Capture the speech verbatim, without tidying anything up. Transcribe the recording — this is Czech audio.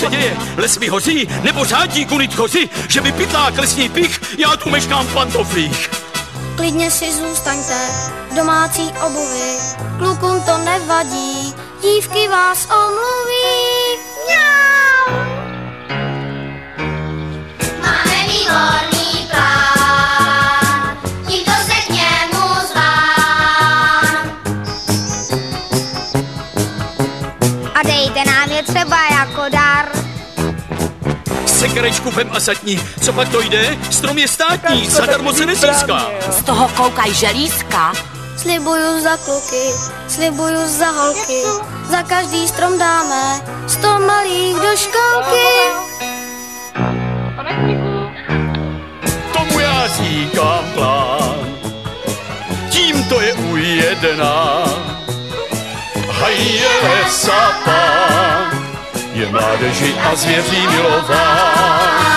se děje? Les mi hoří, nebo řádí kunit kozy, že by pytlák lesní pich, já tu meškám v pantoflích. Klidně si zůstaňte v domácí obuvi, klukům to nevadí, dívky vás omluví. Mňau! Máme výborný plán, tímto se k němu zvám. A dejte nám je třeba jako dar. Sekerečku vem a zatní, co pak to jde? Strom je státní, zadarmo se nezíská. Z toho koukaj želízka. Slibuju za kluky, slibuju za holky, za každý strom dáme sto malých do školky. Tomu já říkám plán, tím to je ujedená. Haj je lesa pán, je mládeži a zvěří milován.